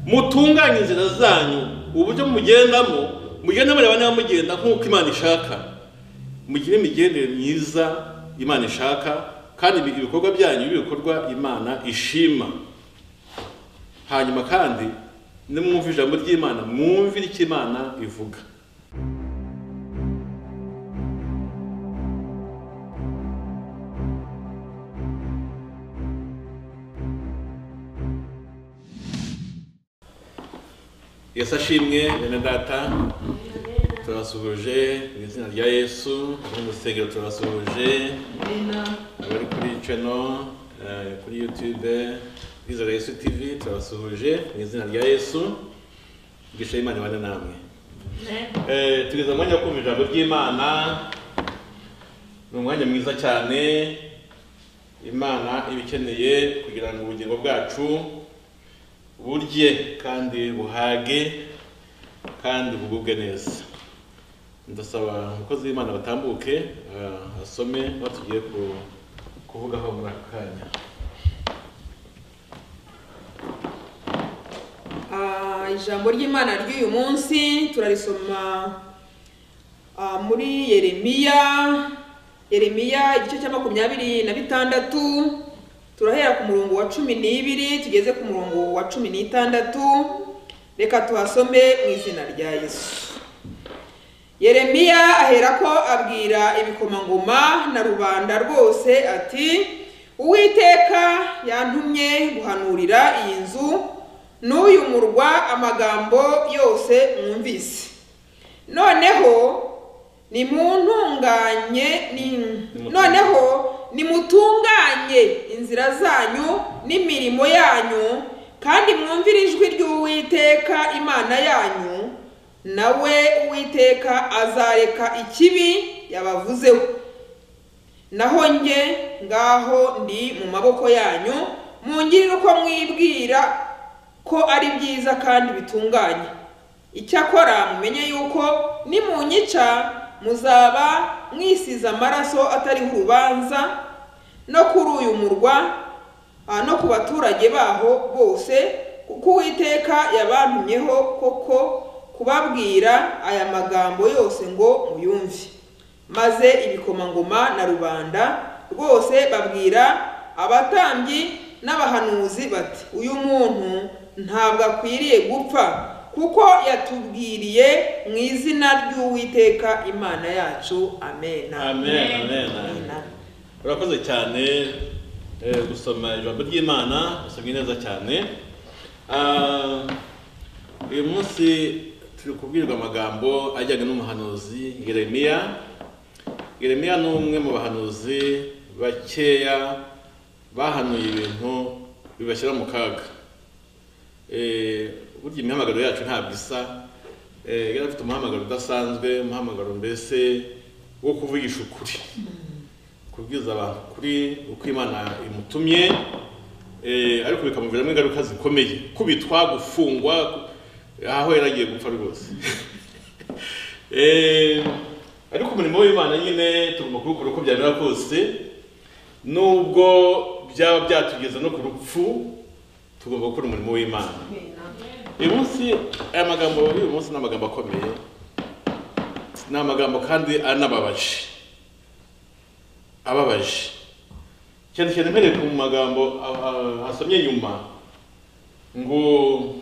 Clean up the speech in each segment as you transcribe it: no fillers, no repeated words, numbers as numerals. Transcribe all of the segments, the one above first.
mutunganye inzira zanyu, uburyo mugendamo mureba niba mugenda nk'uko Imana ishaka, mugire imigendere myiza Imana ishaka, kandi ibikorwa byanyu bikorwa Imana ishima. Hanyuma kandi nimwumva ijambo ry'Imana, mwumvire icyo Imana ivuga. Yesu ashimwe. Bene data, turabasuhuje mu izina rya Yesu. Mu rusengero turabasuhuje, abari kuri channel, kuri YouTube Kwizera Yesu TV, turabasuhuje mu izina rya Yesu. Gisha Imana ibane namwe. Tugeze mu mwanya wo kumva ijambo ry'Imana. Ni umwanya mwiza cyane Imana ibikeneye kugira ngo ubugingo bwacu burye kandi buhage kandi bugubwe neza. Ndasaba umukozi w'Imana batambuke asome batugiye kuvugaho muri aka kanya. Ijambo ry'Imana ry'uyu munsi turarisoma muri Yeremiya igice cya 26. Turahera ku murongo wa 12 tugeze ku murongo wa 16. Reka tuhasome mu izina rya Yesu. Yeremiya aherako abwira ibikomangoma na rubanda rwose ati, Uwiteka yantumye guhanurira iyi nzu n'uyu murwa amagambo yose mwumvise. Noneho nimutunganye inzira zanyu n'imirimo yanyu, kandi mwumvire ijwi ry'Uwiteka Imana yanyu, nawe Uwiteka azareka ikibi yabavuzeho. Naho nge ngaho ndi mu maboko yanyu, mungirire uko mwibwira ko ari byiza kandi bitunganye. Icyakora mumenye yuko nimunyica muzaba mwisize amaraso atariho urubanza, no kuri uyu murwa no ku baturage baho bose, kuko Uwiteka yabantumyeho koko kubabwira aya magambo yose ngo muyumve. Maze ibikomangoma na rubanda rwose babwira abatambyi n'abahanuzi bati, uyu muntu ntabwo akwiriye gupfa, kuko yatubwiriye mu izina ry'Uwiteka Imana yacu. Amen. Amen. Urakoze cyane gusoma ijambo ry'Imana, usomye neza cyane. Uyu munsi turi kubwirwa amagambo ajyanye n'umuhanuzi Yeremiya. Yeremiya ni umwe mu bahanuzi bakeya bahanuye ibintu bibashyira mu kaga. Burya imihamagaro yacu ntabwo isa. Yari afite umuhamagaro udasanzwe, umuhamagaro mbese wo kuvugisha ukuri, kubwiza abantu kuri uko Imana imutumye, ariko bikamuviramo ingaruka zikomeye, kubitwa, gufungwa, aho yaragiye gupfa rwose. Ariko umurimo w'Imana nyine tugomba kuwukora uko byamera kose, nubwo byaba byatugeza no ku rupfu, tugomba gukora umurimo w'Imana. Uyu munsi aya magambo y'uyu munsi ni amagambo akomeye, ni amagambo kandi anababaje, cyane cyane mpereye ku magambo asomye nyuma ngo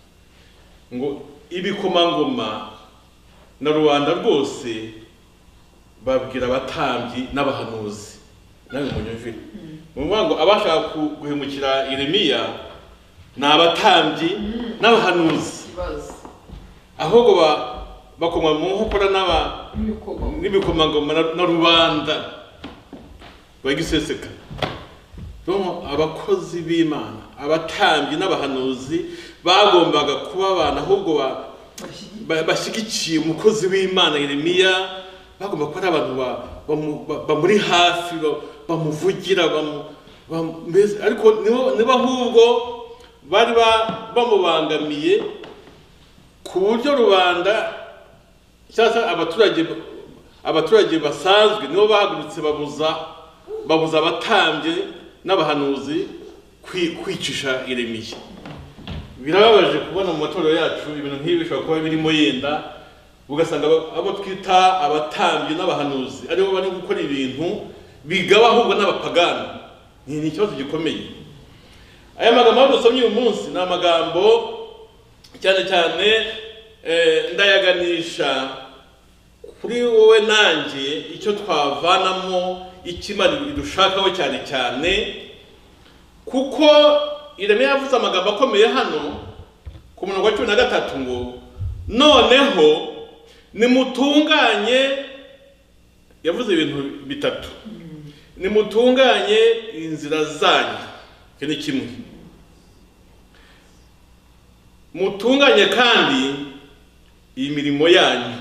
ibikomangoma na rubanda rwose babwira abatambyi n'abahanuzi. Nawe munyumvire, ngo abashaka guhemukira Yeremiya ni abatambyi n'abahanuzi, ahubwo bakoma mu nkokora n'ibikomangoma na rubanda bagiseseka. Abakozi b'Imana, abatambyi n'abahanuzi bagombaga kuba abantu ahubwo bashyigikiye umukozi w'Imana Yeremiya, bagomba kuba ari abantu bamuri hafi, bamuvugira, ariko niba ahubwo bari bamubangamiye ku buryo rubanda cyangwa abaturage basanzwe nibo bahagurutse babuza abatambye n'abahanuzi kwicisha Yeremiya. birababaje kubona mu matorero yacu ibintu nk'ibi bishobora kuba birimo yenda, ugasanga abo twita abatambyi n'abahanuzi aribo bari gukora ibintu bigaba ahubwo n'abapagani. Ni ikibazo gikomeye. Aya magambo dusomye uyu munsi ni amagambo cyane cyane ndayaganisha kuri wowe nanjye, icyo twavanamo, ikimana idushakaho cyane cyane, kuko Iremiya yavuze amagambo akomeye hano ku murongo wa 13 ngo noneho nimutunganye, yavuze ibintu bitatu, nimutunganye inzira zanyu, icyo ni kimwe, mutunganye kandi imirimo yanyu,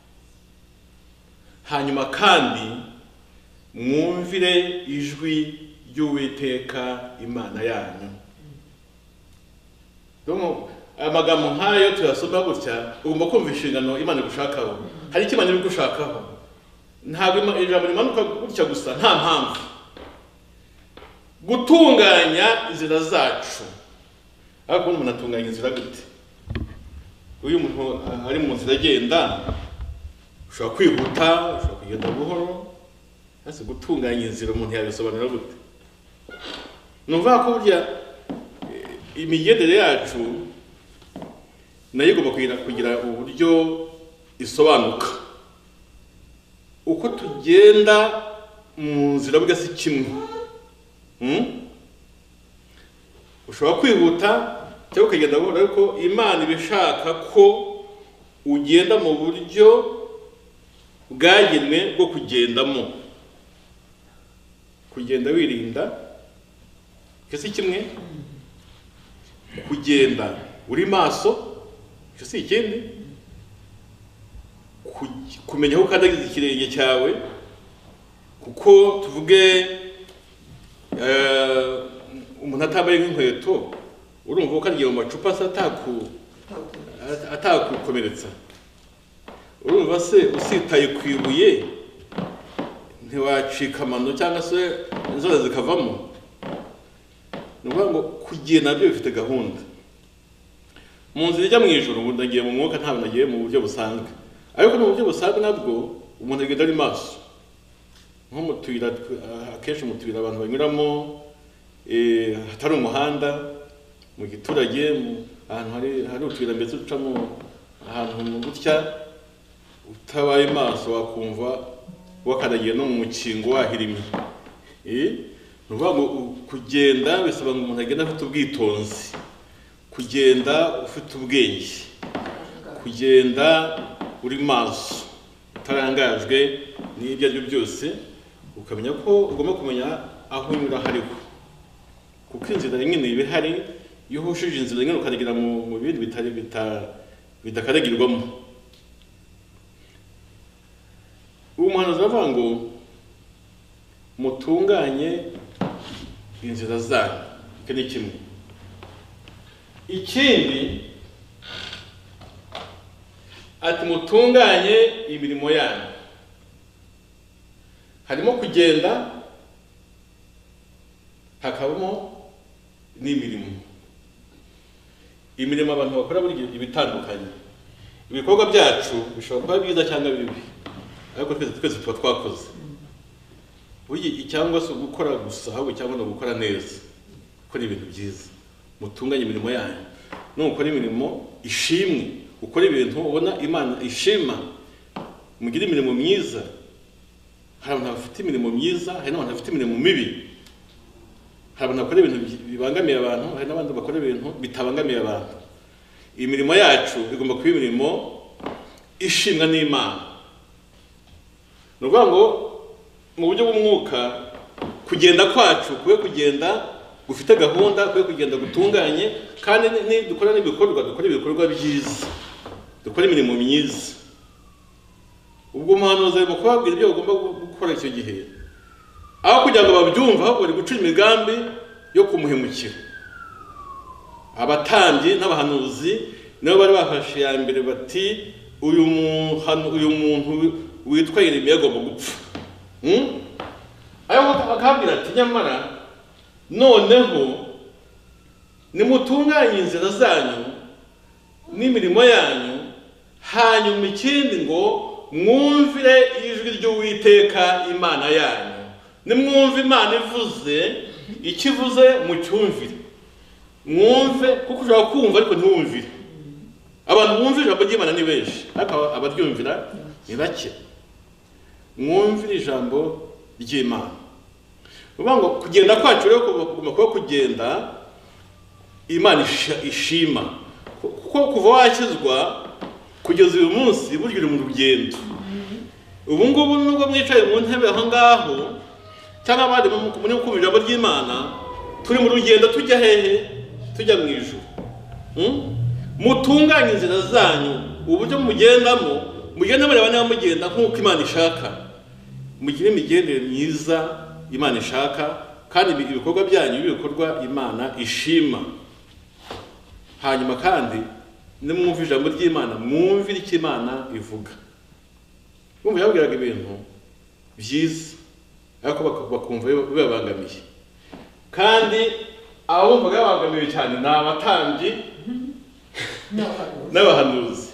hanyuma kandi mwumvire ijwi ry'Uwiteka Imana yanyu. Amagambo nk'ayo tuyasoma gutya, ugomba kumva inshingano Imana igushakaho. Hari icyo Imana igushakaho, ntabwo ijambo rimanuka gutya gusa nta mpamvu. Gutunganya inzira zacu. Ariko umuntu atunganya inzira gute? Uyu muntu ari mu nzira agenda, ushobora kwihuta, ushobora kugenda buhoro. Hasi gutunganya inzira umuntu yabisobanura gute? Numva ko burya imigendere yacu nayo igomba kugira uburyo isobanuka. Uko tugenda mu nzira bwase kimwe. Ushobora kwihuta cyangwa ukagenda buhoro, ariko Imana ibishaka ko ugenda mu buryo bwagenwe bwo kugendamo. Kugenda wirinda cyose kimwe, kugenda uri maso cyose ikindi, kumenya aho ukandagiza ikirenge cyawe, kuko tuvuge umuntu atambaye nk'inkweto, urumva ko agiye mu macupa atakukomeretsa. Urumva se usitaye ku ibuye ntiwacika amano cyangwa se inzoga zikavamo. Nuvuga ngo kugenda nabyo bifite gahunda. Mu nzira ijya mu ijuru umuntu agiye mu mwuka, ntabwo nagiye mu buryo busanzwe. Ariko mu buryo busanzwe nabwo umuntu agenda ari maso. Nko mu tuyira, akenshi mu tuyira abantu banyuramo hatari umuhanda, mu giturage, ahantu hari utuyira mbese ucamo ahantu gutya, utabaye maso wakumva wakadagiye no mu mukingo wahirimye. Nuvuga ngo kugenda bisaba ngo umuntu agenda afite ubwitonzi, kugenda ufite ubwenge, kugenda uri maso, utarangajwe n'ibyo ari byo byose, ukamenya ko ugomba kumenya aho unyura hariho. Kuko inzira nyine iba ihari, iyo uhushije inzira nyine ukadagira mu bindi bidakaragirwamo. Uwo muhanuzi aravuga ngo mutunganye inzira zanyu, icyo ni kimwe. Ikindi ati mutunganye imirimo yanyu. Harimo kugenda, hakabamo n'imirimo. Imirimo abantu bakora buri ibitandukanye. Ibikorwa byacu bishobora kuba byiza cyangwa bibi, ariko twese tuba twakoze. Cyangwa se gukora gusa, ahubwo cyangwa no gukora neza, gukora ibintu byiza. Mutunganye imirimo yanyu. Nukora imirimo ishimwe, ukora ibintu ubona Imana ishima, mugire imirimo myiza. Hari abantu bafite imirimo myiza, hari n'abantu bafite imirimo mibi. Hari abantu bakora ibintu bibangamiye abantu, hari n'abandi bakora ibintu bitabangamiye abantu. Imirimo yacu igomba kuba imirimo ishimwa n'Imana. Nuvuga ngo mu buryo bw'umwuka, kugenda kwacu kube kugenda gufite gahunda, kube kugenda gutunganye, kandi dukora ibikorwa byiza, dukora imirimo myiza. Ubwo umuhanuzi arimo kubabwira ibyo bagomba gukora icyo gihe, aho kugira ngo babyumve, ahubwo bari guca imigambi yo kumuhemukira. Abatambyi n'abahanuzi nabo bari bafashe ya mbere bati uyu muntu witwa Yeremiya agomba gupfa. Ayo bakabwira ati nyamara noneho nimutunganye inzira zanyu n'imirimo yanyu, hanyuma ikindi ngo mwumvire ijwi ry'Uwiteka Imana yanyu. Nimwumve Imana ivuze, ikivuze mucyumvire. Mwumve, kuko ushobora kumva ariko ntiwumvire. Abantu bumva ijambo ry'Imana ni benshi, ariko abaryumvira ni bake. Mwumvire ijambo ry'Imana. Uvuga ngo kugenda kwacu rero kuguma kuba kugenda Imana ishima, kuko kuva wakizwa kugeza uyu munsi burya uri mu rugendo. Ubu ngubu nubwo mwicaye mu ntebe aho ngaho cyangwa abandi muri kumva ijambo ry'Imana, turi mu rugendo tujya hehe? Tujya mu ijuru. Mutunganye inzira zanyu, uburyo mugendamo, mugende mureba niba mugenda nk'uko Imana ishaka. Mugire imigendere myiza Imana ishaka, kandi ibikorwa byanyu bikorwa Imana ishima. Hanyuma kandi nimwumva ijambo ry'Imana, mwumvire icyo Imana ivuga. Bumva yabwiraga ibintu byiza, ariko bakumva bibabangamiye. Kandi abumvaga babangamiye cyane ni abatambyi n'abahanuzi.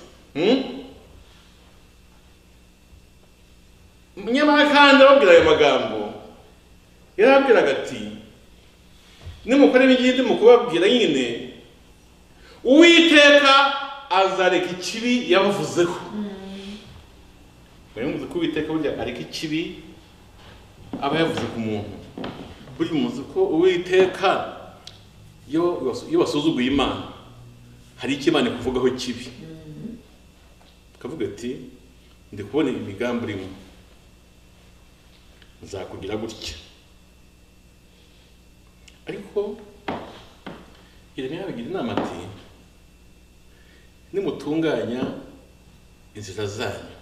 Nyamara kandi ababwira ayo magambo, yarabwiraga ati nimukora ibigindi mu kubabwira nyine, Uwiteka azareka ikibi yabavuzeho. Muzi ko Uwiteka burya areka ikibi aba yavuze ku muntu. Burya muzi ko Uwiteka iyo basuzuguye Imana, hari icyo Imana ikuvugaho kibi. Akavuga ati ndi kubona imigambi urimo, nzakugira gutya. Ariko Yeremiya yabagira inama ati nimutunganya inzira zanyu,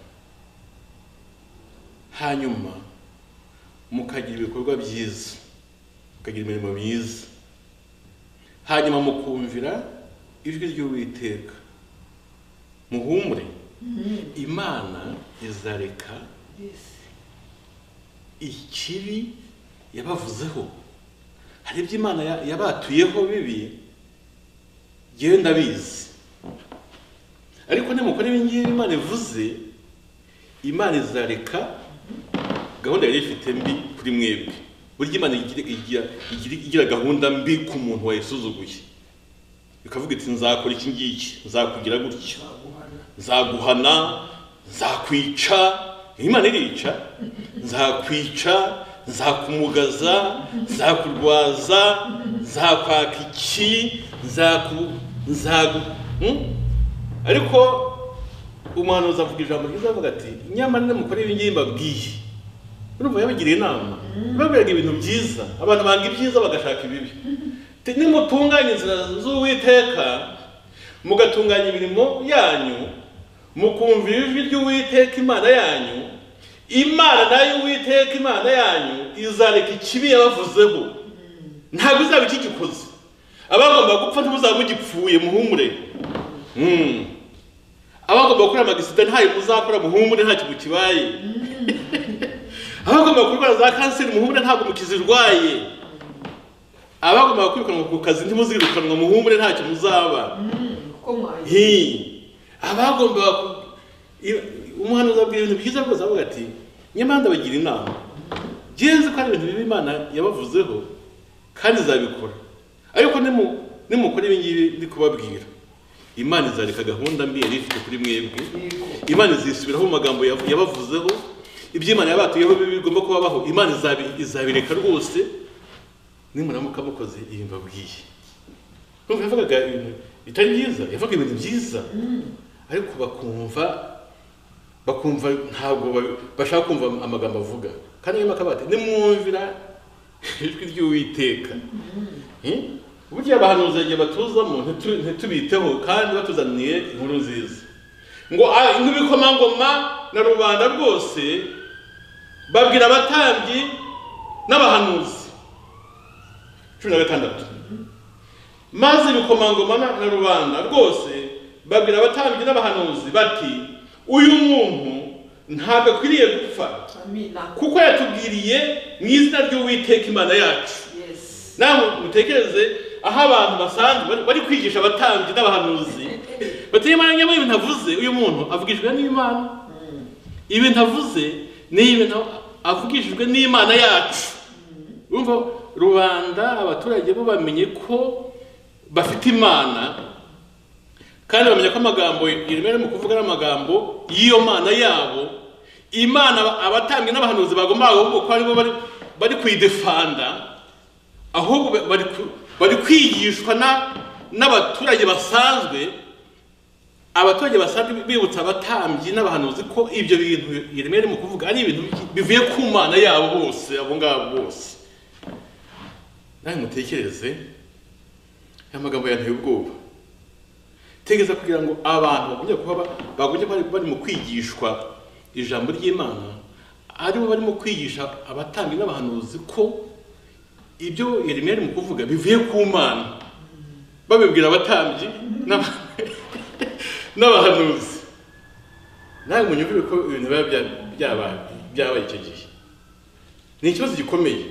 hanyuma mukagira ibikorwa byiza, mukagira imirimo myiza, hanyuma mukumvira ijwi ry'Uwiteka, muhumure, Imana izareka ikibi yabavuzeho. Hari ibyo Imana yabatuyeho bibi, genda bizi. Ariko nimukora ibingibi Imana ivuze, Imana izareka gahunda yari ifite mbi kuri mwebwe. Burya Imana igira gahunda mbi ku muntu wayisuzuguye. Ikavuga iti nzakora iki ngiki, nzakugira gutya, nzaguhana, nzakwica. Imana irica. Nzakwica, nzakumugaza, nzakurwaza, nzakwaka iki, ariko umuhanuzi avuga ijambo ryiza, avuga ati nyamara nimukora ibingibi mbabwiye. Urumva yabagiriye inama, babwiraga ibintu byiza. Abantu banga ibyiza bagashaka ibibi. Nimutunganye inzira z'Uwiteka, mugatunganya imirimo yanyu, mukumvira ijwi ry'Uwiteka Imana yanyu, Imana nayo Uwiteka Imana yanyu izareka ikibi yabavuzeho. Ntabwo izaba ikigikoze. Abagomba gupfa ntibuzaba mugipfuye, muhumure. Abagomba gukora amagisida ntayo muzakora, muhumure, ntacyo mukibaye. Abagomba kurwara za kanseri, muhumure, ntabwo mukizirwaye. Abagomba kwirukanwa ku kazi ntimuzirukanwa, muhumure, ntacyo muzaba. Abagomba umuhanuzi abwira ibintu byiza rwose, avuga ati nyamara ndabagira inama, genze ko ari ibintu bibi Imana yabavuzeho kandi izabikora. Ariko nimukora ibingibi ndi kubabwira, Imana izareka gahunda mbi yari ifite kuri mwebwe. Imana izisubiraho mu magambo yabavuzeho. Ibyo Imana yabatuyeho bibi bigomba kubabaho, Imana izabireka rwose nimuramuka mukoze iyi mbabwiye. Nubwo yavugaga ibintu bitari byiza, yavuga ibintu byiza, ariko bakumva ntabwo bashaka kumva amagambo avuga. Kandi nyuma akabati nimwumvira ijwi ry'Uwiteka. Burya abahanuzi igihe batuzamo ntitubiteho kandi batuzaniye inkuru nziza. Ngo nk'ibikomangoma na rubanda rwose babwira abatambyi n'abahanuzi. 16. Maze ibikomangoma na rubanda rwose babwira abatambyi n'abahanuzi bati uyu muntu ntabwo akwiriye gupfa, kuko yatubwiriye mu izina ry'Uwiteka Imana yacu. Namwe mutekereze aho abantu basanzwe bari kwigisha abatambyi n'abahanuzi bati Imana nyamara ibintu avuze uyu muntu avugishijwe n'Imana, ibintu avuze ni ibintu avugishijwe n'Imana yacu. Urumva rubanda abaturage bo bamenye ko bafite Imana kandi bamenye ko amagambo Yeremiya mu kuvuga n'amagambo y'iyo Mana yabo. Imana abatambyi n'abahanuzi bagomba ko ari bo bari kwidefanda, ahubwo bari kwigishwa n'abaturage basanzwe. Abaturage basanzwe bibutsa abatambyi n'abahanuzi ko ibyo bintu Yeremiya mu kuvuga ari ibintu bivuye ku Mana yabo bose, abo ngabo bose. Nawe mutekereze amagambo yanteye ubwoba. Tegeza kugira ngo abantu bagumye bari mu kwigishwa ijambo ry'Imana, aribo barimo kwigisha abatambyi n'abahanuzi ko ibyo Yeremiya mu kuvuga bivuye ku Mana, babibwira abatambyi n'abahanuzi. Nawe munyumvire ko ibintu byabaye icyo gihe. Ni ikibazo gikomeye.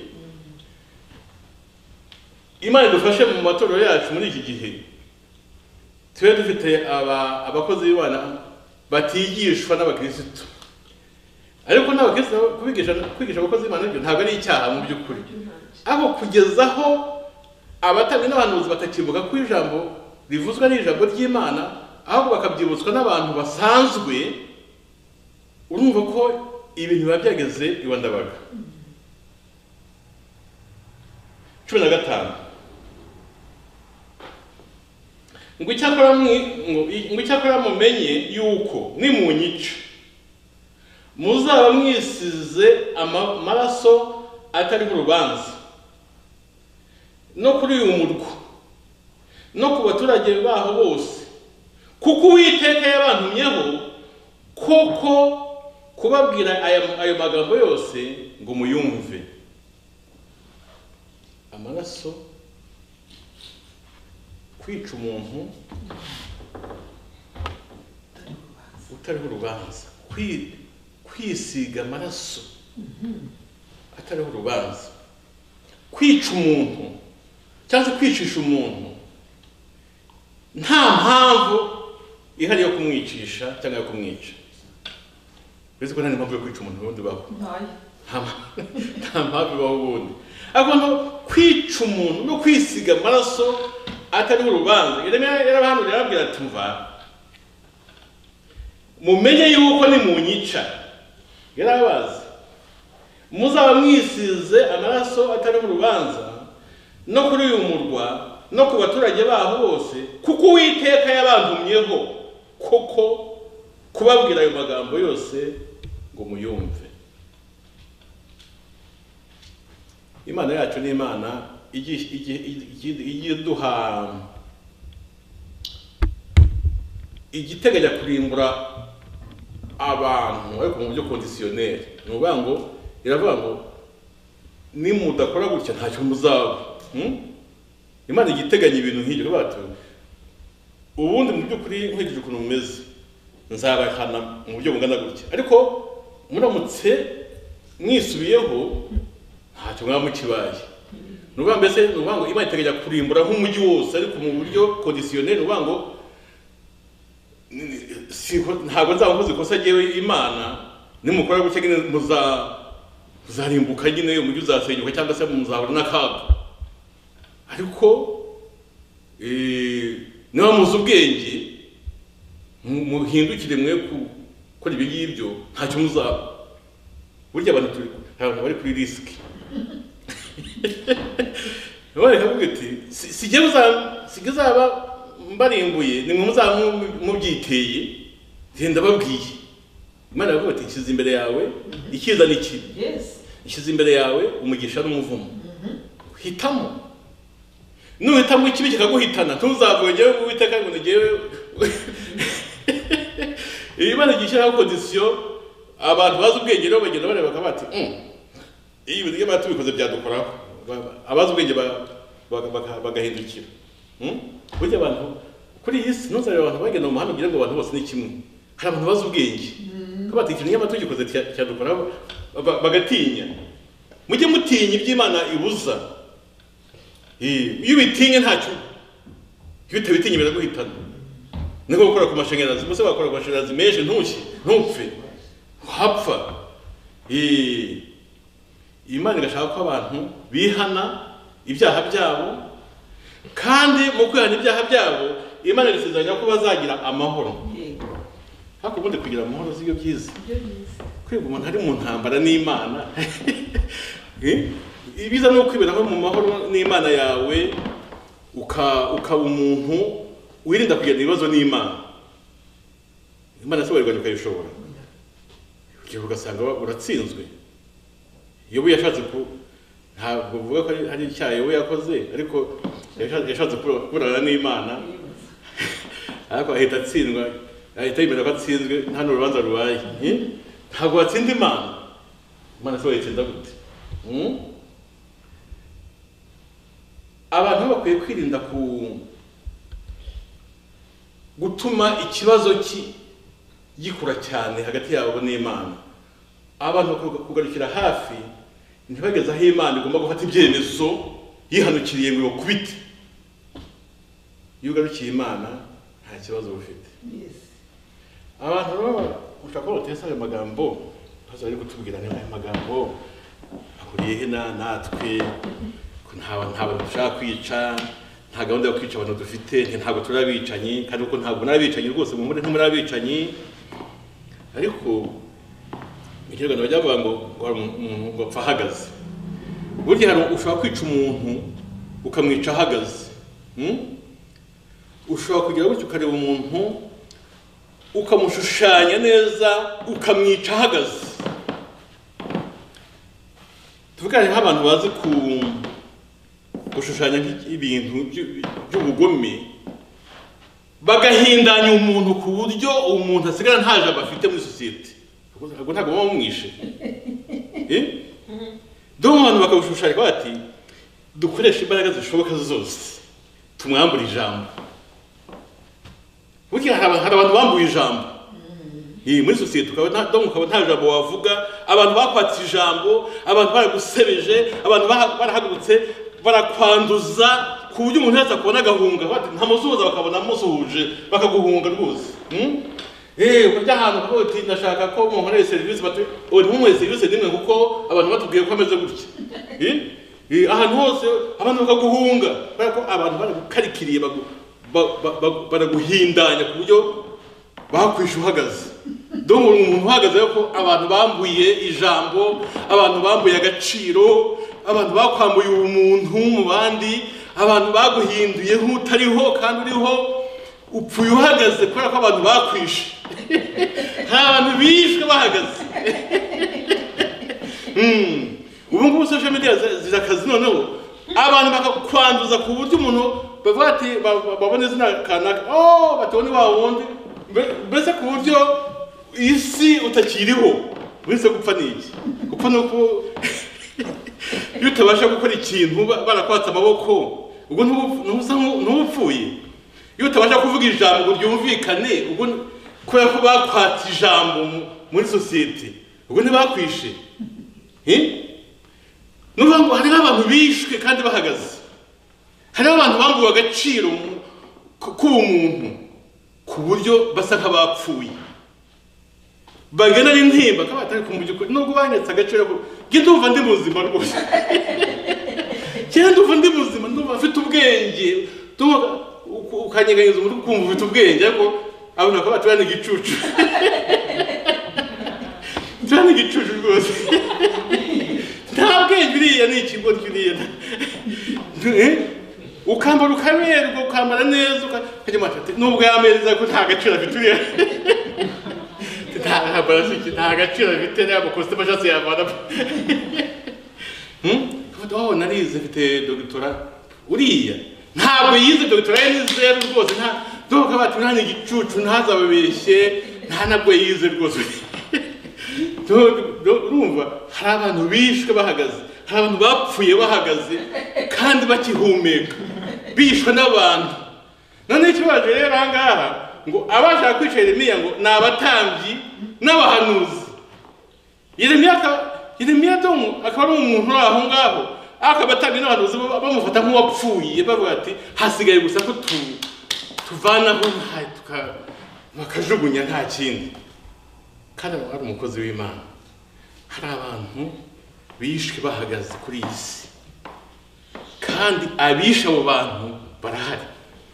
Imana idufashe mu matorero yacu muri iki gihe. Twe dufite abakozi b'Imana batigishwa n'abakristo. Ariko n'abakristo kwigisha abakozi b'Imana ntabwo ari icyaha mu by'ukuri. Aho kugezaho abatambyi n'abahanuzi batakivuga ko ijambo rivuzwa n'ijambo ry'Imana, ahubwo bakabyibutswa n'abantu basanzwe. Urumva ko ibintu biba byageze iwa Ndabaga. 15 ngo icyakora mumenye yuko nimunyica muzaba mwisize amaraso atari ku rubanza no kuri uyu murwa no ku baturage baho bose, kuko Uwiteka yabantumyeho koko kubabwira ayo magambo yose ngo muyumve. Amaraso, kwica umuntu utariho urubanza, kwisiga amaraso atariho urubanza, kwica umuntu cyangwa kwicisha umuntu nta mpamvu ihari yo kumwicisha cyangwa yo kumwica. Bizi ko nta mpamvu yo kwica umuntu wundi baho, nta mpamvu baho wundi. Agomba kwica umuntu no kwisiga amaraso atari urubanza. Yeremiya yarabahanuriye arababwira ati mva mumenye yuko nimunyica, yarabazi, muzaba mwisize amaraso atari urubanza no kuri uyu murwa no ku baturage baho bose, kuko Uwiteka yabantumyeho koko kubabwira ayo magambo yose ngo muyumve. Imana yacu ni Imana igiduha igiteganya kurimbura abantu ariko mu buryo conditionnel. Ni ukuvuga ngo iravuga ngo nimudakora gutya ntacyo muzaba. Imana igiteganya ibintu nk'ibyo batu ubundi mu by'ukuri nkurikije ukuntu mumeze nzabahana mu buryo bungana gutya, ariko muramutse mwisubiyeho ntacyo mwamukibaye. Nuvuga mbese nuvuga ngo Imana iteganya kurimbura nk'umujyi wose ariko mu buryo conditionnel. Nuvuga ngo ntabwo nzabakoze ikosa jewe Imana nimukora gutya nyine muzarimbuka nyine umujyi uzasenyuka cyangwa se muzahura n'akaga. Ariko niba muzi ubwenge muhindukire mwe gukora ibyo ngibyo ntacyo muzaba. Burya abantu bari kuri risk. None kavuga ati sigezaba mbarimbuye nimwe muzaba mubyiteye. Genda babwiye Imana yavuga ati nshyize imbere yawe icyiza n'ikibi. Nshyize imbere yawe umugisha n'umuvumo. Hitamo. Nuhitamo ikibi kikaguhitana tuzavuge Uwiteka ngo ngewe. Imana igishyiraho condition abantu bazi ubwenge rero bagenda bareba bakabati iyi bintu y'abantu bikoze byadukoraho. Abazi ubwenge bagahindukira. Burya abantu kuri iyi si ntuzareba abantu bagenda mu muhanda ugira ngo abantu bose ni kimwe. Hari abantu bazi ubwenge ko bati ikintu y'abantu gikoze cyadukoraho bagatinya. Mujye mutinya iby'Imana ibuza. iyo bitinye ntacyo, iyo utabitinye biraguhitana. Niko gukora ku mashanyarazi, bose bakora ku mashanyarazi menshi ntupfe wapfa. Imana igashaka ko abantu bihana ibyaha byabo, kandi mu kwihana ibyaha byabo Imana irisezeranya ko bazagira amahoro. Hako ubundi kugira amahoro sibyo byiza, kwego umuntu ari mu ntambara n'Imana ibiza no kwiberaho mu mahoro n'Imana yawe, ukaba umuntu wirinda kugirana ibibazo n'Imana. Imana soberwa ukayishobora, ugasanga uratsinzwe. Yobu yashatse ntabwo uvuga ko hari icyaha Yobu yakoze, ariko yashatse kuburana n'Imana, ariko ahita atsindwa, ahita yemera ko atsinzwe, nta n'urubanza rubaye. Ntabwo watsinda Imana. Imana se wayitsinda gute? Abantu bakwiye kwirinda gutuma ikibazo gikura cyane hagati yabo n'Imana. Abantu kugarukira hafi, ntibageze aho Imana igomba gufata ibyemezo yihanukiriye ngo bakubite. Iyo ugarukiye Imana nta kibazo ufite. Abantu ushaka ko batesa ayo magambo, baza bari kutubwira ayo magambo akuriye he natwe, ko ntabwo dushaka kwica, nta gahunda yo kwica abantu dufite, ntabwo turabicanyi, kandi uko ntabwo narabicanyi rwose, mu muri ntimurabicanyi. Ariko ikiragano bajya bavuga ngo umuntu apfa ahagaze. Burya hari ushobora kwica umuntu ukamwica ahagaze. Ushobora kugira gutyo ukareba umuntu ukamushushanya neza ukamwica ahagaze. Tuvugane nk'abantu bazi gushushanya ibintu by'ubugome, bagahindanya umuntu ku buryo umuntu asigara nta jambo afite muri sosiyete. Ntabwo baba bamwishe. Dore abantu bakabushushanya bati dukoresha imbaraga zishoboka zose tumwambura ijambo. Burya hari abantu bambuye ijambo muri sosiyete, ukaba nta jambo wavuga, abantu bakwatse ijambo, abantu baragusebeje, abantu barahagurutse barakwanduza ku buryo umuntu wese akubona agahunga, nta musuhuza bakabona amusuhuje bakaguhunga rwose. Kujya ahantu bakaba bati ndashaka ko munkoreye serivisi, ntimumuhe serivisi nimwe kuko abantu batubwiye ko ameze gutya. Ahantu hose abantu bakaguhunga, kubera ko abantu baragukarikiriye baraguhindanya ku buryo bakwisha uhagaze. Dore umuntu uhagaze ko abantu bambuye ijambo, abantu bambuye agaciro, abantu bakwambuye umuntu mu bandi, abantu baguhinduye nk'utariho kandi uriho, upfuye uhagaze kubera ko abantu bakwishe. Nta bantu bishwe bahagaze. Ubu ngubu social media zirakazi noneho, abantu bakakwanduza ku buryo umuntu bavuga ati babone izina kanaka, batubone wa wundi, mbese ku buryo isi utakiriho. Wese gupfa n'iki? Gupfa nuko iyo utabasha gukora ikintu barakwatsa amaboko, ubwo ntubupfuye. Iyo utabasha kuvuga ijambo ngo ryumvikane, ubwo kubera ko bakwatsa ijambo muri sosiyete, ubwo ntibakwishe. Nuvuga ngo hariho abantu bishwe kandi bahagaze, hariho abantu bambuwe agaciro k'ubumuntu ku buryo basa nk'abapfuye, bagana n'intimba ko batari kumujya nubwo banyatse agaciro ko ndumva ndi muzima rwose. Ndumva ndi muzima, ndumva mfite ubwenge, ukanyeganyeza umutwe ukumva ufite ubwenge, ariko abantu bakaba baturana igicucu. Turana igicucu rwose. Nta bwenge uriya ni ikigo cyuriya. Ukambara ukaberwa, ukambara neza, ukajya mati nubwo yameza ko nta gaciro afite uriya. Nta gaciro afite, ntabwo kositime ashatse yavana. Narize mfite dogitora, uriya ntabwo yize dogitora ye ni zeru rwose, ntabwo bati nta n'igicucu, ntazababeshye, nta nabwo yize rwose. Urumva hari abantu bishwe bahagaze, hari abantu bapfuye bahagaze kandi bakihumeka, bishwe n'abantu. None ikibazo rero aha ngaha ngo abashaka kwica Yeremiya ngo ni abatambyi n'abahanuzi. Yeremiya akaba ari umuntu uri aho ngaho, akabatanga n'abantu bamufata nk'uwapfuye bavuga ati hasigaye gusa ko tuvanaho bakajugunya nta kindi. Kandi ari umukozi w'Imana. Hari abantu bishwe bahagaze kuri iyi si, kandi abisha abo bantu barahari,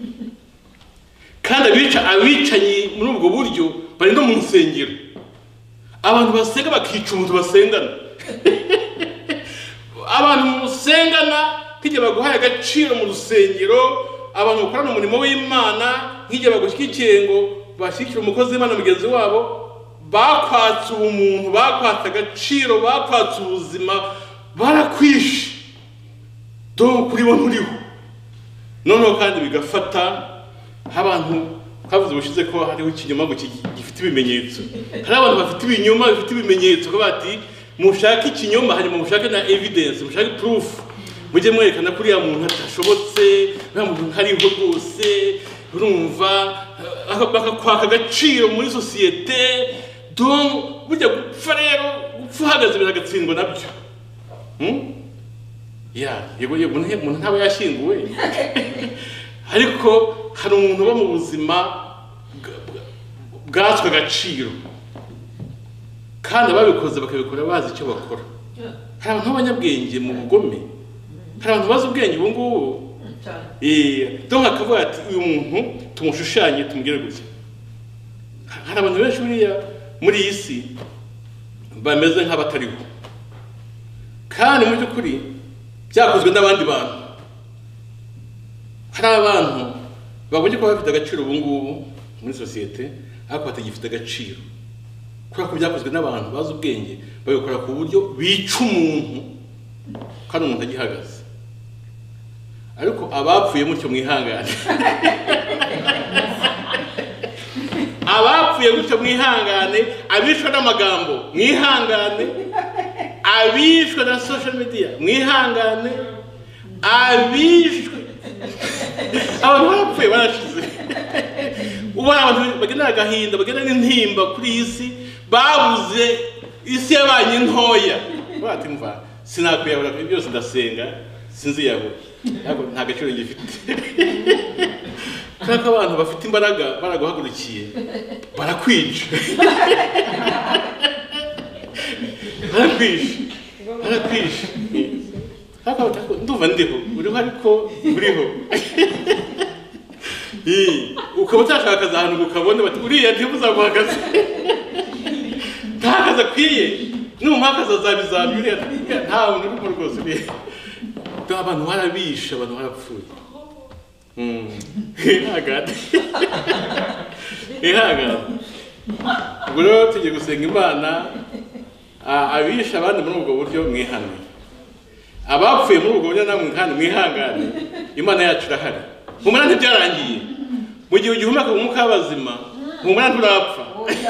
kandi abicanye muri ubwo buryo bari no mu nsengero. Abantu basenga bakica umuntu basengana. Abantu musengana nk'igihe baguhaye agaciro mu rusengero, abantu bakorana umurimo w'Imana nk'igihe bagushyigikiye ngo bashyigikire umukozi w'Imana mugenzi wabo, bakwatse umuntu, bakwatse agaciro, bakwatse ubuzima, barakwishe do kuri bo nturiho. Noneho kandi bigafata abantu kavuze bushize ko hariho ikinyoma gifite ibimenyetso. Hari abantu bafite ibinyoma bifite ibimenyetso ko bati mushaka ikinyoma hanyuma mushake na evidence, mushake proof, mujye mwerekana kuri ya muntu atashobotse, nta muntu ntariho rwose, urumva bakakwaka agaciro muri societe. Donc burya gupfa rero, gupfa uhagaze biragatsindwa nabyo. Yego umuntu ntaba yashyinguwe. Ariko hari umuntu uba mu buzima bwatswe agaciro, kandi ababikoze bakabikora bazi icyo bakora. Hari abantu b'abanyabwenge mu bugome, hari abantu bazi ubwenge ubu ngubu. Donc akavuga ati uyu muntu tumushushanye tumugire gutya. Hari abantu benshi muri iyi si bameze nk'abatariho, kandi mu by'ukuri byakozwe n'abandi bantu. Hari abantu babonye ko bafite agaciro ubu ngubu muri societe, ariko batagifite agaciro kubera ko byakozwe n'abantu bazi ubwenge, babikora ku buryo bica umuntu kandi umuntu agihagaze. Ariko abapfuye mutyo mwihangane. Abapfuye gutyo mwihangane, abishwe n'amagambo mwihangane, abishwe na social media mwihangane, abishwe abantu bapfuye barashize. Ubona abantu bagenda agahinda, bagenda n'intimba kuri iyi si, babuze isi yabanye ntoya. Bati mva sinakwiyabura byose ndasenga sinzi yabo, ariko nta gaciro gifite. Kandi abantu bafite imbaraga baraguhagurukiye barakwica. Barakwisha. Ndumva ndiho, uriho ariko uriho. Ukaba utashaka ahantu ukabona bati uriya ntibuzaguhagaze. Ntakaza kwiye, n'umuhagaze azabizabye uriya nta muntu uri rwose uriya. Abantu barabisha, abantu barapfuye. Ihagane. Ubwo rero tugiye gusenga Imana, abisha abandi muri ubwo buryo mwihane. Abapfuye muri ubwo buryo namwe kandi mwihangane. Imana yacu irahari. Humura ntibyarangiye. Mu gihe ugihumeka mu mwuka w'abazima, humura nturapfa.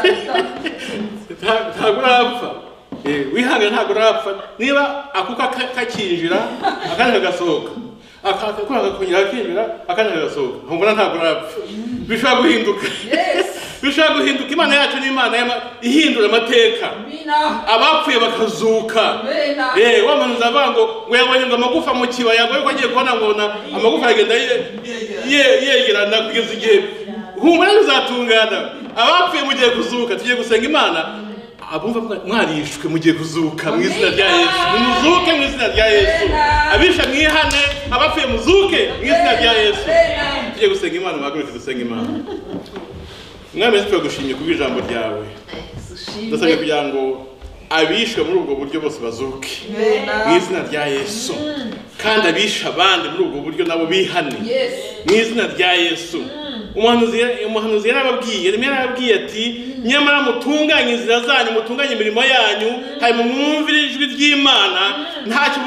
Ntabwo urapfa. Wihangane ntabwo urapfa. Niba akuka kakinjira akandi kagasohoka, akakura akakongera akinjira akandi kagasohoka, humura ntabwo urapfa. Bishobora guhinduka. Bishobora guhinduka. Imana yacu ni Imana ihindura amateka. Abapfuye bakazuka. Wamanu uzavuga ngo yabonye ngo amagufa mu kibaya, ngo agiye kubona ngo amagufa agenda yegerana kugeza igihe humura bizatungana. Abapfuye mugiye kuzuka, tugiye gusenga Imana. Abumva mwarishwe mugiye kuzuka mu izina rya Yesu. Muzuke mu izina rya Yesu. Abisha mwihane, abapfuye muzuke mu izina rya Yesu. Tugiye gusenga Imana, muhaguruke dusenga Imana. Mwami Yesu turagushimye kubwo ijambo ryawe. Ndasabye kugira ngo abishwe muri ubwo buryo bose bazuke mu izina rya Yesu, kandi abisha abandi muri ubwo buryo nabo bihane mu izina rya Yesu. Umuhanuzi yarababwiye ati nyamara mutunganye inzira zanyu, mutunganye imirimo yanyu, hanyuma mwumvire ijwi ry'Imana, ntacyo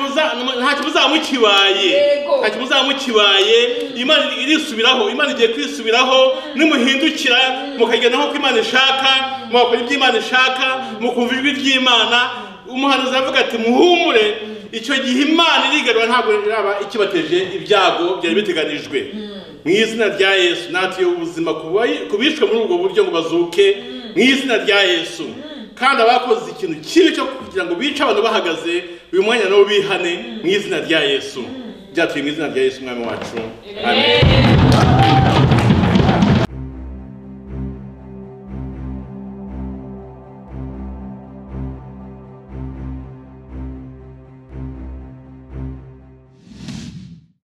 muzamukibaye. Imana irisubiraho, Imana igiye kwisubiraho. Nimuhindukira mukagenda nko Imana ishaka, mugakora ibyo Imana ishaka, mukumva ijwi ry'Imana. Umuhanuzi aravuga ati muhumure, icyo gihe Imana irigarura ntabwo iraba ikibateje ibyago byari biteganijwe. Mu izina rya Yesu natuye ubuzima kubishwe muri ubwo buryo ngo bazuke mu izina rya Yesu. kandi abakoze ikintu kibi cyo kugira ngo bice abantu bahagaze uyu mwanya nabo bihane mu izina rya Yesu. Byatuye mu izina rya Yesu umwami wacu. Amen.